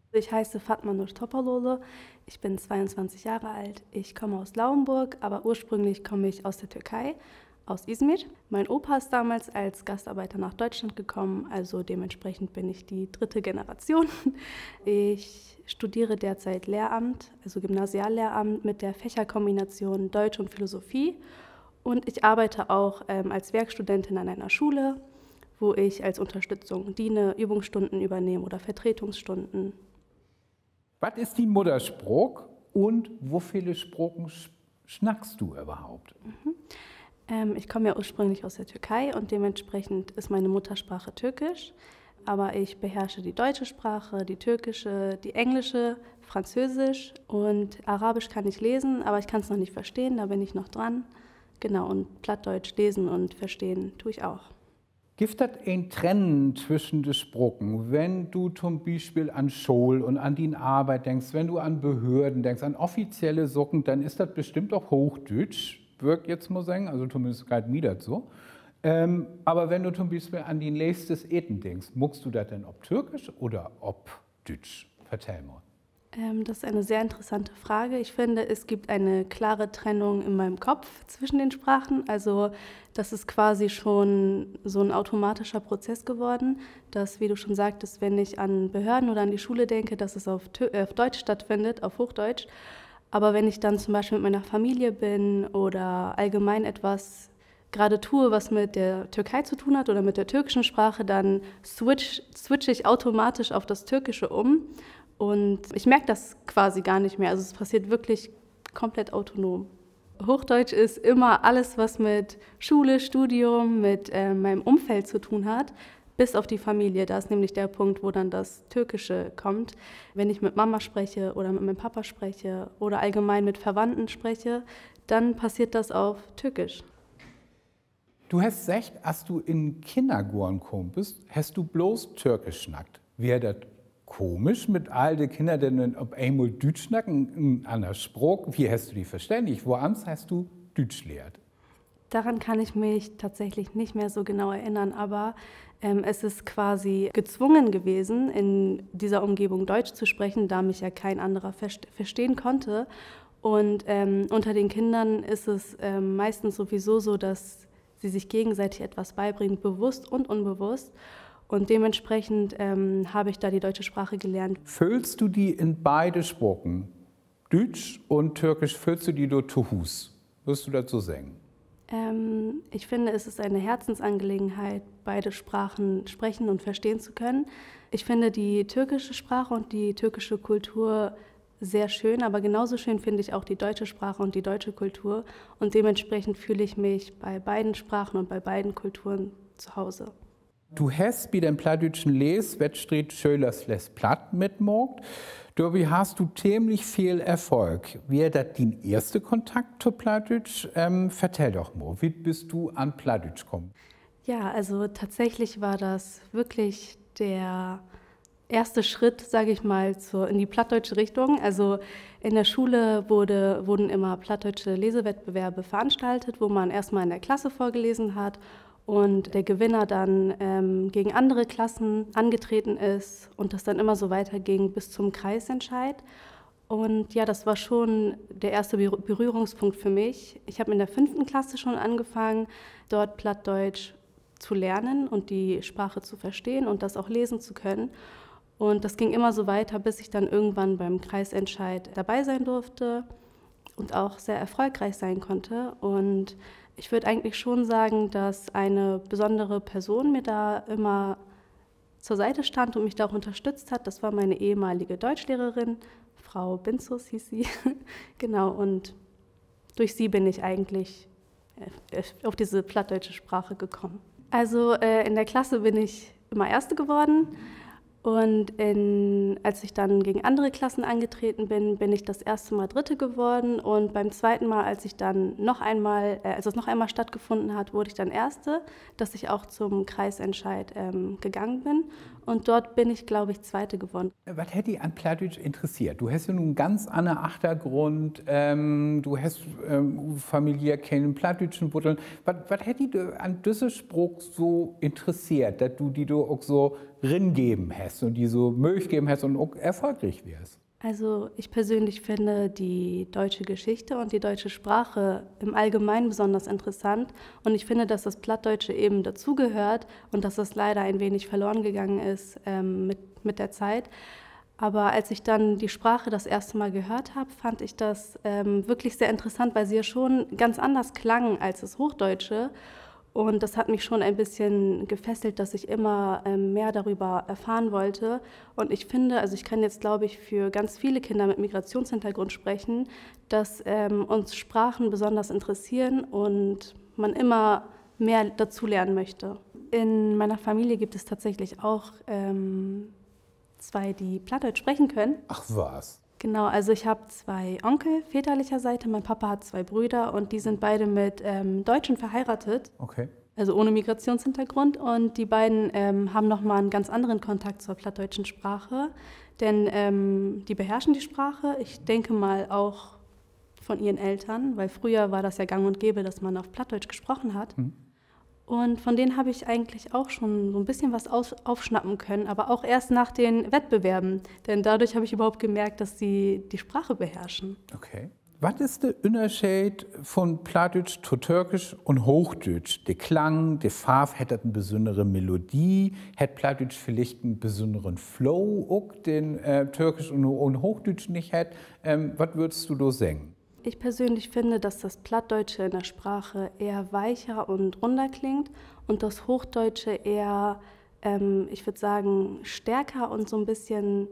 Ich heiße Fatma Nur Topaloglu, ich bin 22 Jahre alt. Ich komme aus Lauenburg, aber ursprünglich komme ich aus der Türkei, aus Izmir. Mein Opa ist damals als Gastarbeiter nach Deutschland gekommen, also dementsprechend bin ich die dritte Generation. Ich studiere derzeit Lehramt, also Gymnasiallehramt mit der Fächerkombination Deutsch und Philosophie. Und ich arbeite auch als Werkstudentin an einer Schule, wo ich als Unterstützung diene, Übungsstunden übernehme oder Vertretungsstunden. Was ist die Muttersprach und wie viele Sprachen schnackst du überhaupt? Ich komme ja ursprünglich aus der Türkei und dementsprechend ist meine Muttersprache Türkisch. Aber ich beherrsche die deutsche Sprache, die türkische, die englische, Französisch und Arabisch kann ich lesen, aber ich kann es noch nicht verstehen, da bin ich noch dran. Genau, und Plattdeutsch lesen und verstehen tue ich auch. Gibt es ein Trennen zwischen den Sprachen, wenn du zum Beispiel an Schule und an die Arbeit denkst, wenn du an Behörden denkst, an offizielle Sachen, dann ist das bestimmt auch Hochdeutsch, wirkt jetzt mal sagen, also zumindest gerade mir das so. Aber wenn du zum Beispiel an die nächstes Eten denkst, muckst du das denn ob Türkisch oder ob Deutsch? Vertell mal. Das ist eine sehr interessante Frage. Ich finde, es gibt eine klare Trennung in meinem Kopf zwischen den Sprachen. Also das ist quasi schon so ein automatischer Prozess geworden, dass, wie du schon sagtest, wenn ich an Behörden oder an die Schule denke, dass es auf Deutsch stattfindet, auf Hochdeutsch. Aber wenn ich dann zum Beispiel mit meiner Familie bin oder allgemein etwas gerade tue, was mit der Türkei zu tun hat oder mit der türkischen Sprache, dann switche ich automatisch auf das Türkische um. Und ich merke das quasi gar nicht mehr. Also es passiert wirklich komplett autonom. Hochdeutsch ist immer alles, was mit Schule, Studium, mit meinem Umfeld zu tun hat, bis auf die Familie. Da ist nämlich der Punkt, wo dann das Türkische kommt. Wenn ich mit Mama spreche oder mit meinem Papa spreche oder allgemein mit Verwandten spreche, dann passiert das auf Türkisch. Du hast gesagt, als du in Kindergarten gekommen bist, hast du bloß Türkisch schnackt. Wäre das komisch mit all den Kindern, die dann auf einmal Deutsch schnacken, an der Sprache? Wie hast du die verständigt? Woanders hast du Deutsch lehrt? Daran kann ich mich tatsächlich nicht mehr so genau erinnern, aber es ist quasi gezwungen gewesen, in dieser Umgebung Deutsch zu sprechen, da mich ja kein anderer verstehen konnte. Und unter den Kindern ist es meistens sowieso so, dass sie sich gegenseitig etwas beibringen, bewusst und unbewusst. Und dementsprechend habe ich da die deutsche Sprache gelernt. Füllst du die in beide Sprachen, Deutsch und Türkisch, füllst du die dort zu Hus? Wirst du dazu sagen? Ich finde, es ist eine Herzensangelegenheit, beide Sprachen sprechen und verstehen zu können. Ich finde die türkische Sprache und die türkische Kultur sehr schön, aber genauso schön finde ich auch die deutsche Sprache und die deutsche Kultur. Und dementsprechend fühle ich mich bei beiden Sprachen und bei beiden Kulturen zu Hause. Du hast bei dem plattdeutschen Leswettstreit Schölers les Platt mitgemacht. Dabei hast du ziemlich viel Erfolg. Wie das dein erster Kontakt zu Plattdeutsch? Vertell doch mal, wie bist du an Plattdeutsch gekommen? Ja, also tatsächlich war das wirklich der erste Schritt, sage ich mal, in die plattdeutsche Richtung. Also in der Schule wurden immer plattdeutsche Lesewettbewerbe veranstaltet, wo man erstmal in der Klasse vorgelesen hat und der Gewinner dann gegen andere Klassen angetreten ist und das dann immer so weiterging bis zum Kreisentscheid. Und ja, das war schon der erste Berührungspunkt für mich. Ich habe in der 5. Klasse schon angefangen, dort Plattdeutsch zu lernen und die Sprache zu verstehen und das auch lesen zu können. Und das ging immer so weiter, bis ich dann irgendwann beim Kreisentscheid dabei sein durfte und auch sehr erfolgreich sein konnte. Und ich würde eigentlich schon sagen, dass eine besondere Person mir da immer zur Seite stand und mich da auch unterstützt hat. Das war meine ehemalige Deutschlehrerin, Frau Binzus hieß sie. Genau, und durch sie bin ich eigentlich auf diese plattdeutsche Sprache gekommen. Also in der Klasse bin ich immer Erste geworden. Und als ich dann gegen andere Klassen angetreten bin, bin ich das erste Mal Dritte geworden. Und beim zweiten Mal, als es noch einmal stattgefunden hat, wurde ich dann Erste, dass ich auch zum Kreisentscheid gegangen bin. Und dort bin ich, glaube ich, Zweite geworden. Was hätte dich an Plattdeutsch interessiert? Du hast ja nun einen ganz anderen Achtergrund, du hast familiär keinen plattdeutschen Wurzeln. Was hätte dich an dieser Spruch so interessiert, dass du die auch so geben hast und die so möglich geben hast und auch erfolgreich wärst? Also ich persönlich finde die deutsche Geschichte und die deutsche Sprache im Allgemeinen besonders interessant. Und ich finde, dass das Plattdeutsche eben dazugehört und dass das leider ein wenig verloren gegangen ist mit der Zeit. Aber als ich dann die Sprache das erste Mal gehört habe, fand ich das wirklich sehr interessant, weil sie ja schon ganz anders klang als das Hochdeutsche. Und das hat mich schon ein bisschen gefesselt, dass ich immer mehr darüber erfahren wollte. Und ich finde, also ich kann jetzt, glaube ich, für ganz viele Kinder mit Migrationshintergrund sprechen, dass uns Sprachen besonders interessieren und man immer mehr dazulernen möchte. In meiner Familie gibt es tatsächlich auch zwei, die Plattdeutsch sprechen können. Ach was. Genau, also ich habe zwei Onkel väterlicher Seite, mein Papa hat zwei Brüder und die sind beide mit Deutschen verheiratet, Okay. also ohne Migrationshintergrund. Und die beiden haben nochmal einen ganz anderen Kontakt zur plattdeutschen Sprache, denn die beherrschen die Sprache, ich denke mal auch von ihren Eltern, weil früher war das ja gang und gäbe, dass man auf Plattdeutsch gesprochen hat. Und von denen habe ich eigentlich auch schon so ein bisschen was aufschnappen können, aber auch erst nach den Wettbewerben. Denn dadurch habe ich überhaupt gemerkt, dass sie die Sprache beherrschen. Okay. Was ist der Unterschied von Plattdeutsch zu Türkisch und Hochdeutsch? Der Klang, der Farbe, hat das eine besondere Melodie? Hat Plattdeutsch vielleicht einen besonderen Flow, auch den Türkisch und Hochdeutsch nicht hat? Was würdest du da sagen? Ich persönlich finde, dass das Plattdeutsche in der Sprache eher weicher und runder klingt und das Hochdeutsche eher, ich würde sagen, stärker und so ein bisschen,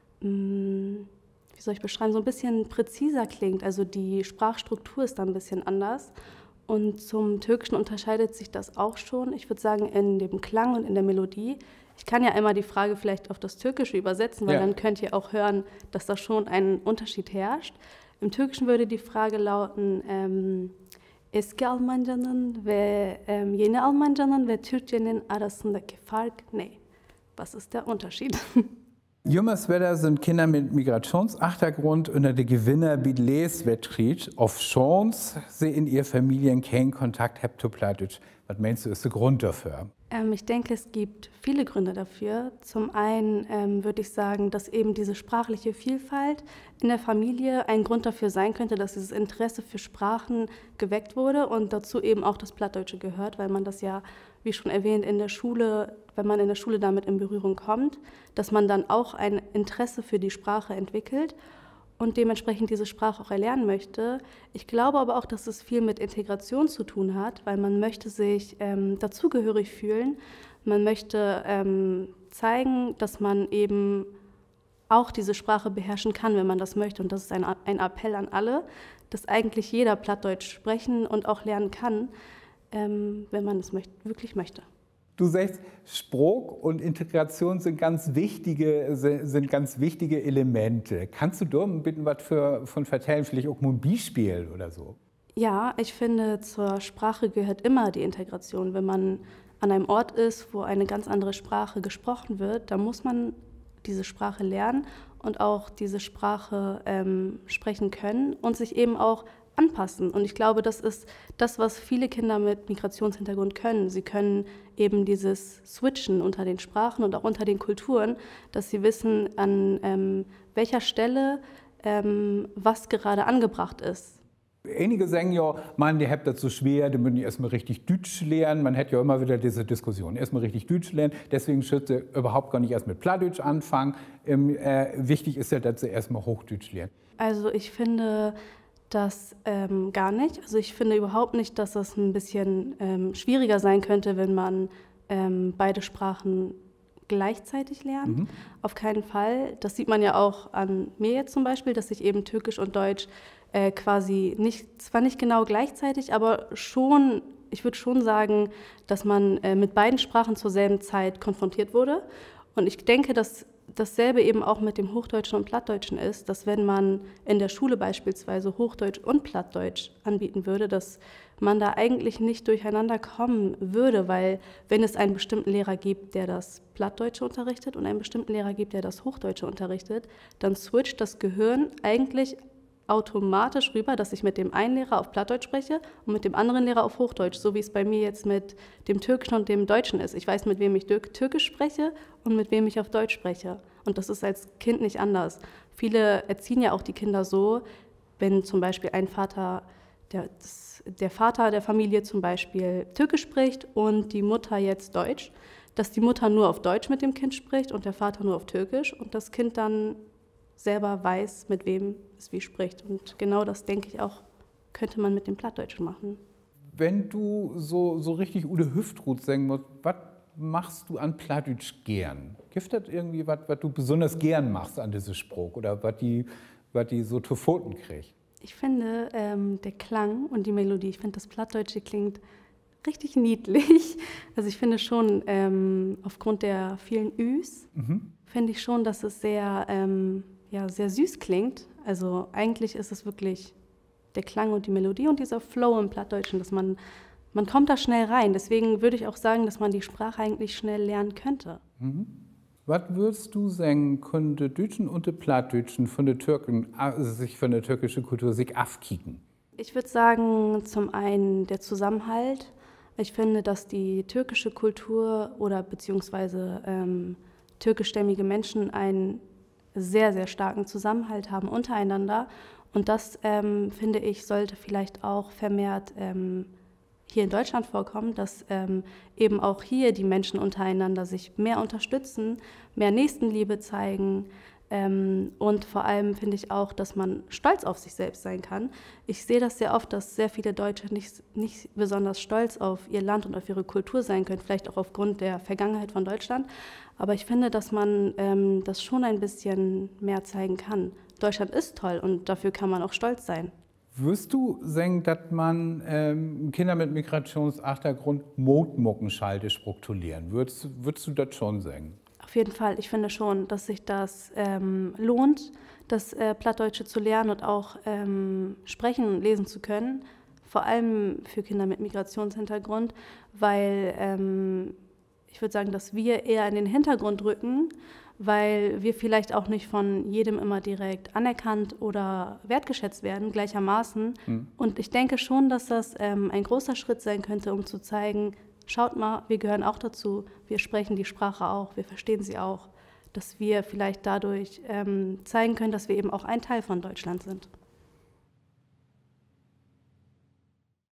wie soll ich beschreiben, so ein bisschen präziser klingt. Also die Sprachstruktur ist da ein bisschen anders. Und zum Türkischen unterscheidet sich das auch schon. Ich würde sagen, in dem Klang und in der Melodie. Ich kann ja einmal die Frage vielleicht auf das Türkische übersetzen, weil dann könnt ihr auch hören, dass da schon ein Unterschied herrscht. Im Türkischen würde die Frage lauten, eski Almancanın ve yeni Almancanın ve Türkçenin arasındaki fark ne? Was ist der Unterschied? Jümmerswedder sind Kinder mit Migrationshintergrund unter der Gewinner bei Leswettreach auf Chance, sie in ihr Familien keinen Kontakt haben zu Plattdeutsch. Was meinst du, ist der Grund dafür? Ich denke, es gibt viele Gründe dafür. Zum einen würde ich sagen, dass eben diese sprachliche Vielfalt in der Familie ein Grund dafür sein könnte, dass dieses Interesse für Sprachen geweckt wurde und dazu eben auch das Plattdeutsche gehört, weil man das ja, wie schon erwähnt, in der Schule, wenn man in der Schule damit in Berührung kommt, dass man dann auch ein Interesse für die Sprache entwickelt und dementsprechend diese Sprache auch erlernen möchte. Ich glaube aber auch, dass es viel mit Integration zu tun hat, weil man möchte sich dazugehörig fühlen. Man möchte zeigen, dass man eben auch diese Sprache beherrschen kann, wenn man das möchte. Und das ist ein Appell an alle, dass eigentlich jeder Plattdeutsch sprechen und auch lernen kann, wenn man es wirklich möchte. Du sagst, Spruch und Integration sind ganz wichtige Elemente. Kannst du da ein bisschen was von vertellen, vielleicht auch mal ein Beispiel oder so? Ja, ich finde, zur Sprache gehört immer die Integration. Wenn man an einem Ort ist, wo eine ganz andere Sprache gesprochen wird, dann muss man diese Sprache lernen und auch diese Sprache sprechen können und sich eben auch anpassen. Und ich glaube, das ist das, was viele Kinder mit Migrationshintergrund können. Sie können eben dieses Switchen unter den Sprachen und auch unter den Kulturen, dass sie wissen, an welcher Stelle was gerade angebracht ist. Einige sagen ja, Mann, die habt das so schwer, die müssen erstmal richtig Deutsch lernen. Man hat ja immer wieder diese Diskussion, erstmal richtig Deutsch lernen. Deswegen schütze überhaupt gar nicht erst mit Plattdeutsch anfangen. Wichtig ist ja, dass sie erstmal Hochdeutsch lernen. Also ich finde das gar nicht. Also ich finde überhaupt nicht, dass das ein bisschen schwieriger sein könnte, wenn man beide Sprachen gleichzeitig lernt. Auf keinen Fall. Das sieht man ja auch an mir jetzt zum Beispiel, dass ich eben Türkisch und Deutsch quasi zwar nicht genau gleichzeitig, aber schon, ich würde schon sagen, dass man mit beiden Sprachen zur selben Zeit konfrontiert wurde. Und ich denke, dass dasselbe eben auch mit dem Hochdeutschen und Plattdeutschen ist, dass wenn man in der Schule beispielsweise Hochdeutsch und Plattdeutsch anbieten würde, dass man da eigentlich nicht durcheinander kommen würde, weil wenn es einen bestimmten Lehrer gibt, der das Plattdeutsche unterrichtet und einen bestimmten Lehrer gibt, der das Hochdeutsche unterrichtet, dann switcht das Gehirn eigentlich automatisch rüber, dass ich mit dem einen Lehrer auf Plattdeutsch spreche und mit dem anderen Lehrer auf Hochdeutsch, so wie es bei mir jetzt mit dem Türkischen und dem Deutschen ist. Ich weiß, mit wem ich Türkisch spreche und mit wem ich auf Deutsch spreche. Und das ist als Kind nicht anders. Viele erziehen ja auch die Kinder so, wenn zum Beispiel ein Vater, der Vater der Familie zum Beispiel Türkisch spricht und die Mutter jetzt Deutsch, dass die Mutter nur auf Deutsch mit dem Kind spricht und der Vater nur auf Türkisch und das Kind dann selber weiß, mit wem es wie spricht. Und genau das, denke ich auch, könnte man mit dem Plattdeutschen machen. Wenn du so richtig Ude Hüftrud sagen musst, was machst du an Plattdeutsch gern? Gibt das irgendwie was du besonders gern machst an diesem Spruch oder was die so zu Pfoten kriegt? Ich finde, der Klang und die Melodie, ich finde, das Plattdeutsche klingt richtig niedlich. Also ich finde schon, aufgrund der vielen Üs, finde ich schon, dass es sehr, sehr süß klingt. Also eigentlich ist es wirklich der Klang und die Melodie und dieser Flow im Plattdeutschen, dass man kommt da schnell rein. Deswegen würde ich auch sagen, dass man die Sprache eigentlich schnell lernen könnte. Was würdest du sagen, können die Deutschen und die Plattdeutschen von den Türken, sich von der türkischen Kultur sich abkicken? Ich würde sagen, zum einen der Zusammenhalt. Ich finde, dass die türkische Kultur oder beziehungsweise türkischstämmige Menschen einen sehr, sehr starken Zusammenhalt haben untereinander. Und das, finde ich, sollte vielleicht auch vermehrt hier in Deutschland vorkommen, dass eben auch hier die Menschen untereinander sich mehr unterstützen, mehr Nächstenliebe zeigen. Und vor allem finde ich auch, dass man stolz auf sich selbst sein kann. Ich sehe das sehr oft, dass sehr viele Deutsche nicht besonders stolz auf ihr Land und auf ihre Kultur sein können, vielleicht auch aufgrund der Vergangenheit von Deutschland. Aber ich finde, dass man das schon ein bisschen mehr zeigen kann. Deutschland ist toll und dafür kann man auch stolz sein. Würdest du sagen, dass man Kinder mit Migrationshintergrund Motmuckenschalte strukturieren? Würdest du das schon sagen? Auf jeden Fall. Ich finde schon, dass sich das lohnt, das Plattdeutsche zu lernen und auch sprechen und lesen zu können. Vor allem für Kinder mit Migrationshintergrund, weil ich würde sagen, dass wir eher in den Hintergrund rücken, weil wir vielleicht auch nicht von jedem immer direkt anerkannt oder wertgeschätzt werden, gleichermaßen. Und ich denke schon, dass das ein großer Schritt sein könnte, um zu zeigen, schaut mal, wir gehören auch dazu, wir sprechen die Sprache auch, wir verstehen sie auch, dass wir vielleicht dadurch zeigen können, dass wir eben auch ein Teil von Deutschland sind.